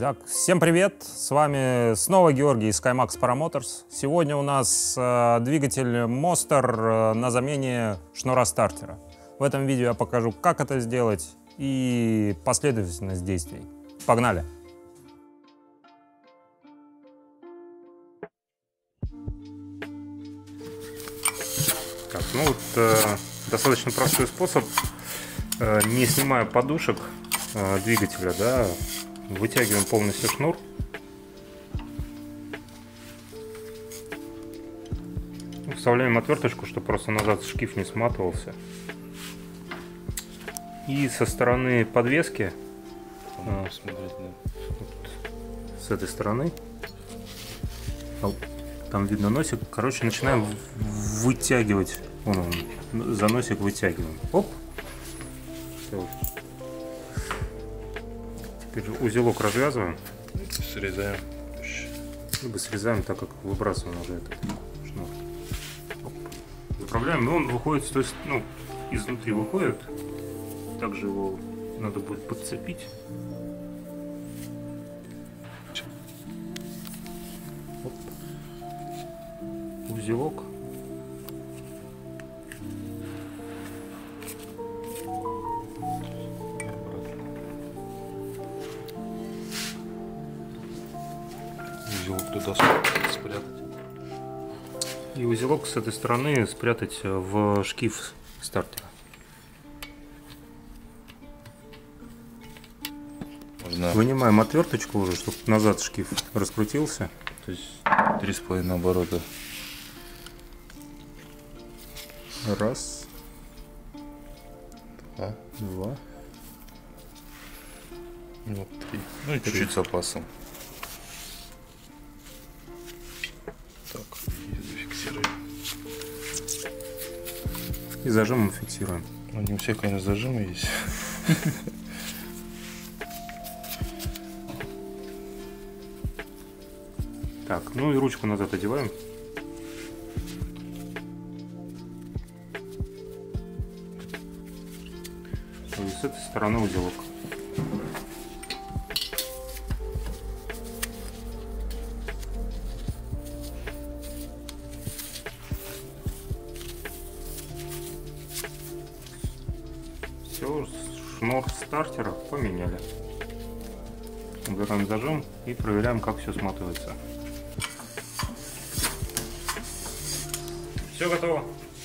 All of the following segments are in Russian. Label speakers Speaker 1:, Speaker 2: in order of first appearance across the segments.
Speaker 1: Итак, всем привет! С вами снова Георгий из SkyMax Paramotors. Сегодня у нас двигатель Monster на замене шнура стартера. В этом видео я покажу, как это сделать и последовательность действий. Погнали! Так, ну вот достаточно простой способ, не снимая подушек двигателя, да, вытягиваем полностью шнур. Вставляем отверточку, чтобы просто назад шкив не сматывался. И со стороны подвески, с этой стороны, там видно носик, короче, начинаем вытягивать. Вон он, за носик вытягиваем. Оп. Все. Теперь узелок развязываем.
Speaker 2: Срезаем.
Speaker 1: Либо срезаем, так как выбрасываем уже этот шнур. Оп. Заправляем, но он выходит, то есть, ну, изнутри выходит. Также его надо будет подцепить. Оп. Узелок.
Speaker 2: Узелок туда спрятать.
Speaker 1: И узелок с этой стороны спрятать в шкив стартера.
Speaker 2: Можно...
Speaker 1: Вынимаем отверточку уже, чтобы назад шкив раскрутился.
Speaker 2: То есть 3,5 оборота.
Speaker 1: Раз. Два.
Speaker 2: Вот 3. Ну и чуть-чуть с запасом. Так, и зафиксируем.
Speaker 1: И зажимом фиксируем.
Speaker 2: Ну, не у всех, конечно, зажимы есть.
Speaker 1: Так, ну и ручку назад одеваем. И с этой стороны узелок. Все, шнур стартера поменяли. Убираем зажим и проверяем, как все сматывается. Все готово.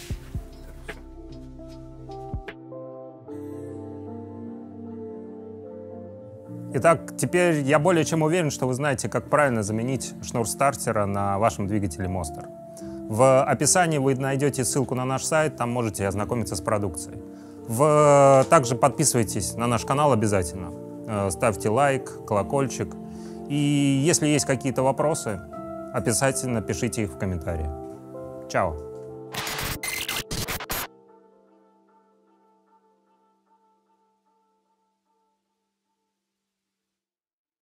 Speaker 1: Итак, теперь я более чем уверен, что вы знаете, как правильно заменить шнур стартера на вашем двигателе Monster. В описании вы найдете ссылку на наш сайт, там можете ознакомиться с продукцией. Также подписывайтесь на наш канал обязательно, ставьте лайк, колокольчик. И если есть какие-то вопросы, обязательно пишите их в комментариях. Чао!